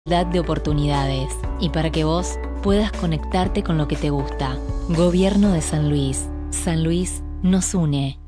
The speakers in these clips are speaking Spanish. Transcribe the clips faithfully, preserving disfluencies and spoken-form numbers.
de oportunidades y para que vos puedas conectarte con lo que te gusta. Gobierno de San Luis. San Luis nos une.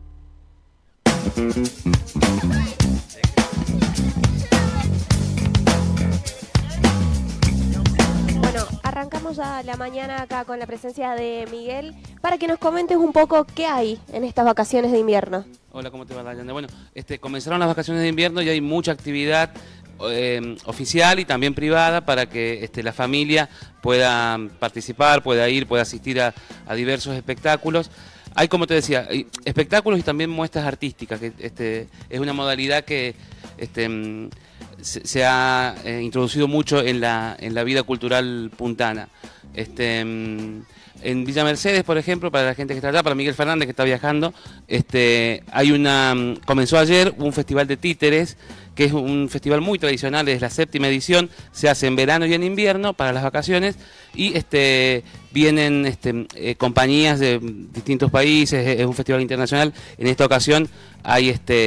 Bueno, arrancamos ya la mañana acá con la presencia de Miguel para que nos comentes un poco qué hay en estas vacaciones de invierno. Hola, ¿cómo te va, Dayana? Bueno, este, comenzaron las vacaciones de invierno y hay mucha actividad eh, oficial y también privada para que este, la familia pueda participar, pueda ir, pueda asistir a, a diversos espectáculos. Hay, como te decía, hay espectáculos y también muestras artísticas, que este, es una modalidad que este, se, se ha eh, introducido mucho en la, en la vida cultural puntana. Este, en Villa Mercedes, por ejemplo, para la gente que está allá, para Miguel Fernández que está viajando, este, hay una, comenzó ayer un festival de títeres, que es un festival muy tradicional, es la séptima edición, se hace en verano y en invierno para las vacaciones y este, vienen este, eh, compañías de distintos países, es un festival internacional. En esta ocasión hay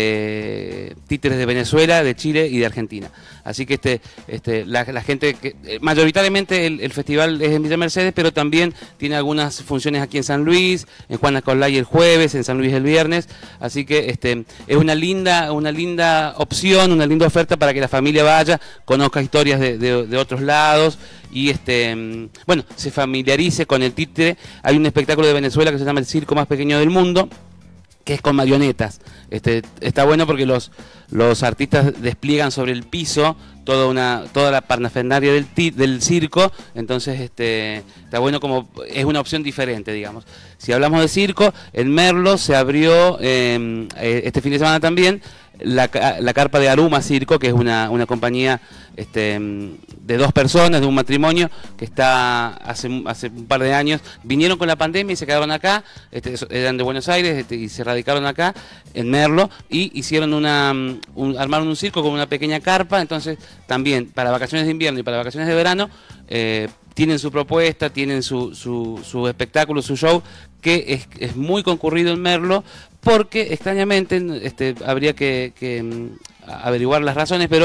este, títeres de Venezuela, de Chile y de Argentina. Así que este, este, la, la gente, que, mayoritariamente el, el festival es en Villa Mercedes, pero también tiene algunas funciones aquí en San Luis, en Juan Acolay el jueves, en San Luis el viernes. Así que este, es una linda, una linda opción, una linda oferta para que la familia vaya, conozca historias de, de, de otros lados y este, bueno, se familiarice con el títere. Hay un espectáculo de Venezuela que se llama El Circo Más Pequeño del Mundo, que es con marionetas. Este, está bueno porque los, los artistas despliegan sobre el piso toda una toda la parafernalia del, del circo, entonces este, está bueno, como es una opción diferente, digamos. Si hablamos de circo, en Merlo se abrió eh, este fin de semana también la, la carpa de Aruma Circo, que es una, una compañía este, de dos personas, de un matrimonio, que está hace, hace un par de años, vinieron con la pandemia y se quedaron acá, este, eran de Buenos Aires este, y se radicaron acá, en Merlo, y hicieron una, un, armaron un circo con una pequeña carpa. Entonces también para vacaciones de invierno y para vacaciones de verano, eh, tienen su propuesta, tienen su, su, su espectáculo, su show, que es, es muy concurrido en Merlo, porque extrañamente este, habría que, que averiguar las razones, pero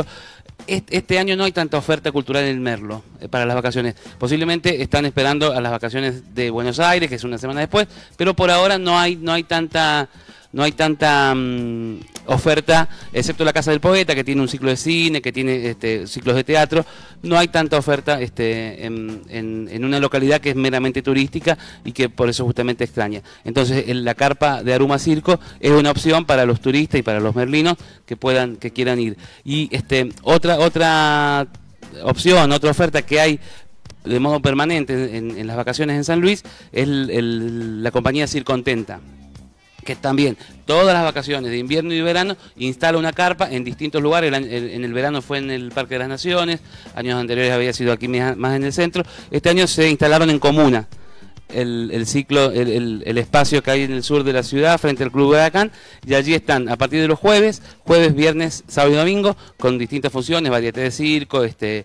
este año no hay tanta oferta cultural en Merlo eh, para las vacaciones. Posiblemente están esperando a las vacaciones de Buenos Aires, que es una semana después, pero por ahora no hay, no hay tanta... No hay tanta um, oferta, excepto la Casa del Poeta, que tiene un ciclo de cine, que tiene este, ciclos de teatro. No hay tanta oferta este, en, en, en una localidad que es meramente turística y que por eso justamente extraña. Entonces, en la carpa de Aruma Circo es una opción para los turistas y para los merlinos que puedan, que quieran ir. Y este, otra, otra opción, otra oferta que hay de modo permanente en, en las vacaciones en San Luis es el, el, la compañía Circontenta, que también todas las vacaciones de invierno y verano instala una carpa en distintos lugares. En el verano fue en el Parque de las Naciones, años anteriores había sido aquí más en el centro. Este año se instalaron en Comuna, el, el ciclo, el, el, el espacio que hay en el sur de la ciudad frente al Club Huracán, y allí están a partir de los jueves, jueves, viernes, sábado y domingo, con distintas funciones, varieté de circo, este,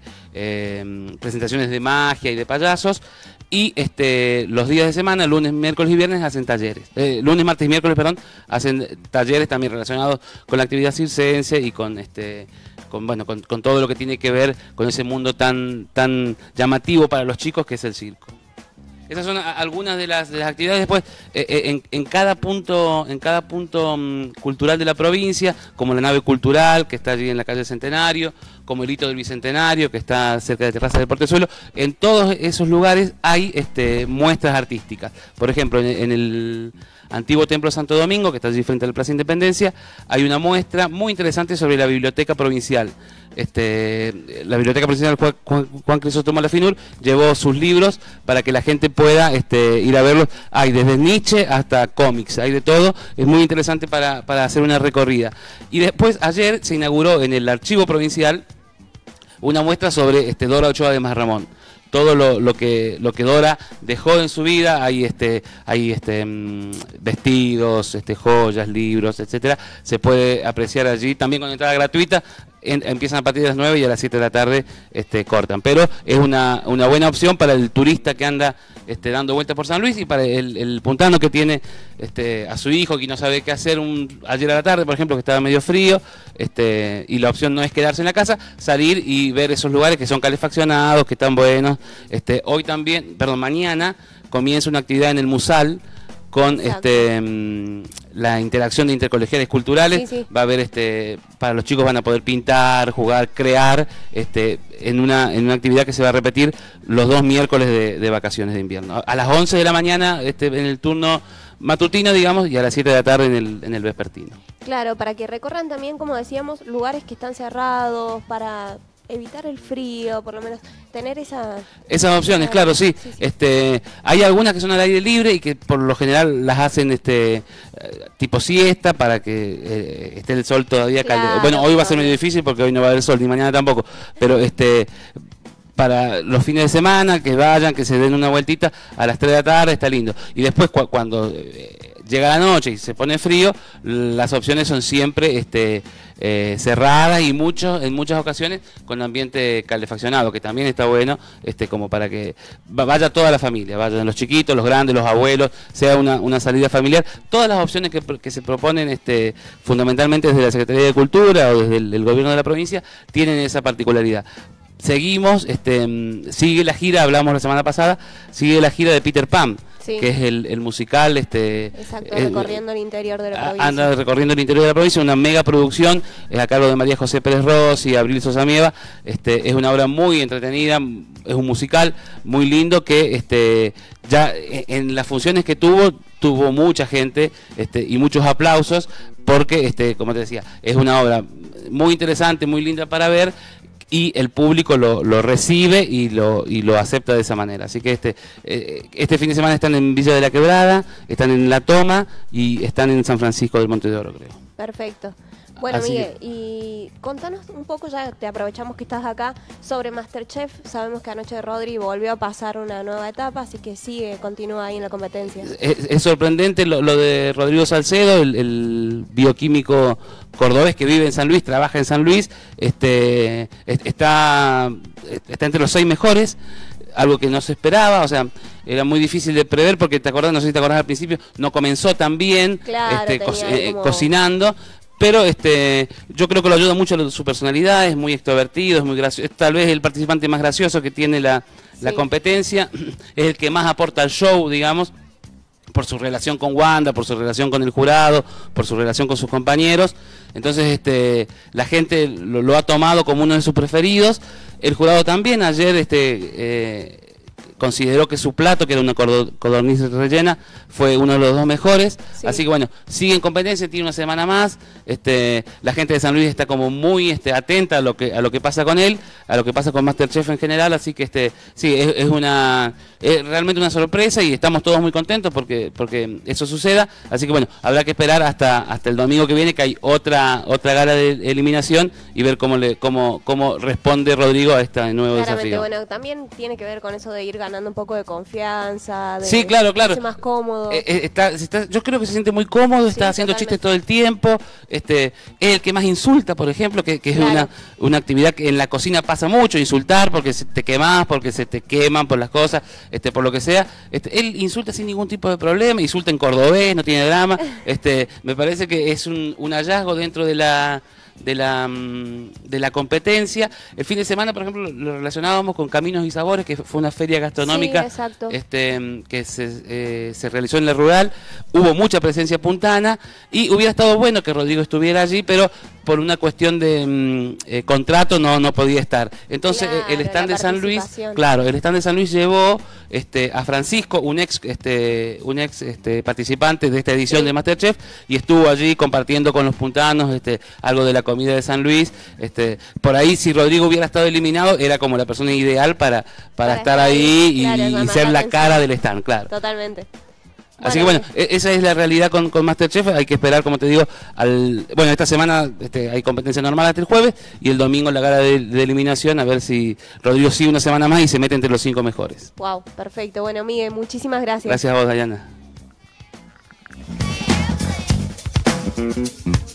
eh, presentaciones de magia y de payasos. Y este, los días de semana, lunes, miércoles y viernes, hacen talleres. Eh, lunes, martes y miércoles, perdón, hacen talleres también relacionados con la actividad circense y con este, con bueno, con, con todo lo que tiene que ver con ese mundo tan, tan llamativo para los chicos que es el circo. Esas son algunas de las, de las actividades. Después, eh, en, en cada punto, en cada punto um, cultural de la provincia, como la nave cultural, que está allí en la calle Centenario, como el hito del Bicentenario, que está cerca de Terraza del Portezuelo, en todos esos lugares hay este, muestras artísticas. Por ejemplo, en, en el antiguo Templo Santo Domingo, que está allí frente a la Plaza Independencia, hay una muestra muy interesante sobre la Biblioteca Provincial. Este, la Biblioteca Provincial Juan, Juan, Juan Crisóstomo Lafinur llevó sus libros para que la gente pueda este, ir a verlos. Hay desde Nietzsche hasta cómics, hay de todo. Es muy interesante para, para hacer una recorrida. Y después, ayer se inauguró en el Archivo Provincial una muestra sobre este, Dora Ochoa de Masramón. Todo lo, lo que lo que Dora dejó en su vida, hay este hay este mmm, vestidos, este joyas, libros, etcétera. Se puede apreciar allí también con entrada gratuita. en, empiezan a partir de las nueve y a las siete de la tarde este, cortan. Pero es una, una buena opción para el turista que anda este, dando vueltas por San Luis y para el, el puntano que tiene este, a su hijo que no sabe qué hacer un, ayer a la tarde, por ejemplo, que estaba medio frío, este, y la opción no es quedarse en la casa, salir y ver esos lugares que son calefaccionados, que están buenos. Este, hoy también, perdón, mañana comienza una actividad en el Musal con este, mmm, la interacción de intercolegiales culturales. Sí, sí. Va a haber, este, para los chicos van a poder pintar, jugar, crear, este, en una, en una actividad que se va a repetir los dos miércoles de, de vacaciones de invierno. A las once de la mañana este, en el turno matutino, digamos, y a las siete de la tarde en el, en el vespertino. Claro, para que recorran también, como decíamos, lugares que están cerrados, para evitar el frío, por lo menos tener esa... Esas opciones, claro, sí. Sí, sí. Este, hay algunas que son al aire libre y que por lo general las hacen este tipo siesta para que eh, esté el sol todavía claro, caliente. Bueno, hoy va a ser medio difícil porque hoy no va a haber sol, ni mañana tampoco, pero este... para los fines de semana, que vayan, que se den una vueltita a las tres de la tarde, está lindo. Y después cu cuando eh, llega la noche y se pone frío, las opciones son siempre este, eh, cerradas y muchos, en muchas ocasiones con ambiente calefaccionado, que también está bueno, este, como para que vaya toda la familia, vayan los chiquitos, los grandes, los abuelos, sea una, una salida familiar. Todas las opciones que, que se proponen este, fundamentalmente desde la Secretaría de Cultura o desde el, el gobierno de la provincia, tienen esa particularidad. Seguimos, este, sigue la gira, hablamos la semana pasada, sigue la gira de Peter Pan, sí, que es el, el musical. Este, Exacto, eh, recorriendo el interior de la provincia. Anda recorriendo el interior de la provincia, una mega producción, es a cargo de María José Pérez Ros y Abril Sosa Mieva. Este, es una obra muy entretenida, es un musical muy lindo que este, ya en las funciones que tuvo, tuvo mucha gente este, y muchos aplausos, porque, este, como te decía, es una obra muy interesante, muy linda para ver, y el público lo, lo recibe y lo, y lo acepta de esa manera. Así que este, eh, este fin de semana están en Villa de la Quebrada, están en La Toma y están en San Francisco del Monte de Oro, creo. Perfecto. Bueno, así Miguel, que... y contanos un poco, ya te aprovechamos que estás acá, sobre MasterChef. Sabemos que anoche Rodri volvió a pasar una nueva etapa, así que sigue, continúa ahí en la competencia. Es, es sorprendente lo, lo de Rodrigo Salcedo, el, el bioquímico cordobés que vive en San Luis, trabaja en San Luis, este, está, está entre los seis mejores, algo que no se esperaba, o sea, era muy difícil de prever porque te acordás, no sé si te acordás al principio, no comenzó tan bien claro, este, co eh, como... cocinando. Pero este, yo creo que lo ayuda mucho su personalidad, es muy extrovertido, es muy gracioso, es tal vez el participante más gracioso que tiene la, sí. la competencia, es el que más aporta al show, digamos, por su relación con Wanda, por su relación con el jurado, por su relación con sus compañeros. Entonces este, la gente lo, lo ha tomado como uno de sus preferidos. El jurado también ayer este, eh, consideró que su plato, que era una codorniz rellena, fue uno de los dos mejores. Sí. Así que bueno, sigue en competencia, tiene una semana más. Este, la gente de San Luis está como muy este, atenta a lo que a lo que pasa con él, a lo que pasa con MasterChef en general. Así que este, sí, es, es una es realmente una sorpresa y estamos todos muy contentos porque porque eso suceda. Así que bueno, habrá que esperar hasta hasta el domingo que viene, que hay otra otra gala de eliminación, y ver cómo le cómo cómo responde Rodrigo a este nuevo Claramente, desafío. Bueno, también tiene que ver con eso de ir ganando un poco de confianza, de sí, claro, claro. más cómodo. Eh, eh, está, está, yo creo que se siente muy cómodo, está sí, haciendo totalmente. Chistes todo el tiempo, este, es el que más insulta, por ejemplo, que, que es claro. una, una actividad que en la cocina pasa mucho, insultar porque se te quemas, porque se te queman por las cosas, este, por lo que sea. Este, él insulta sin ningún tipo de problema, insulta en cordobés, no tiene drama. Este, me parece que es un, un hallazgo dentro de la... de la de la competencia. El fin de semana, por ejemplo, lo relacionábamos con Caminos y Sabores, que fue una feria gastronómica sí, este, que se, eh, se realizó en la rural. Hubo mucha presencia puntana y hubiera estado bueno que Rodrigo estuviera allí, pero por una cuestión de mm, eh, contrato no no podía estar. Entonces claro, el stand de San Luis, claro, el stand de San Luis llevó este a Francisco, un ex este un ex este participante de esta edición sí. de MasterChef, y estuvo allí compartiendo con los puntanos este algo de la comida de San Luis. Este, por ahí si Rodrigo hubiera estado eliminado, era como la persona ideal para para, para estar ahí y, claro, y ser la cara del stand, claro. Totalmente. Así bueno, que bueno, esa es la realidad con, con MasterChef. Hay que esperar, como te digo, al bueno, esta semana este, hay competencia normal hasta el jueves, y el domingo la gala de, de eliminación, a ver si Rodrigo sigue una semana más y se mete entre los cinco mejores. Wow, perfecto. Bueno, Miguel, muchísimas gracias. Gracias a vos, Dayana.